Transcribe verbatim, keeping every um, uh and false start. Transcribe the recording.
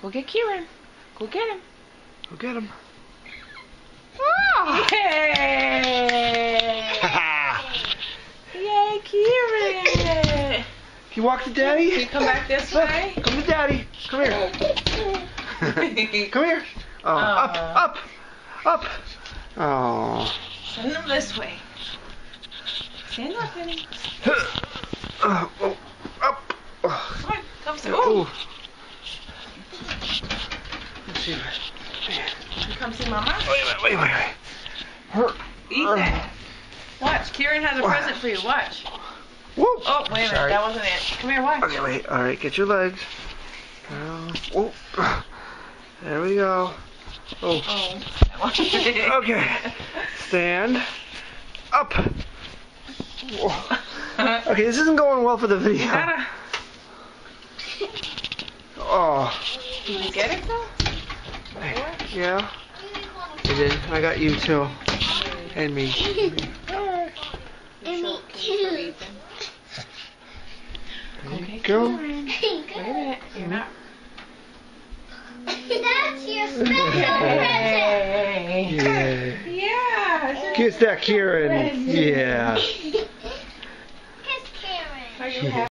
Go get Kieran. Go get him. Go get him. Oh! Yay! Yay, Kieran! Can you walk to Daddy? Can you come back this way? Come to Daddy. Come here. Come here. Oh, Aww. up, up, up. Oh. Send him this way. Stand up, honey. Oh, oh, up. Oh. Come on, come sit. Oh. Oh. Let's see. You come see Mama? Wait, wait, wait, wait, wait. Her. Eat that. Watch, Kieran has a present for you. Watch. Whoa. Oh, wait a minute. Sorry. That wasn't it. Come here, watch. Okay, wait. All right, get your legs. Uh, whoa. There we go. Oh. Oh. Okay. Stand. Up. Whoa. Okay, this isn't going well for the video. You gotta... Oh. Did you get it though? Yeah. I did. I got you too. And me. And me too. Okay, Go. Kieran. Wait a minute. You're not... That's your special present. Yeah. Yeah. Kiss that Kieran. Yeah. Kiss Kieran. Are you happy?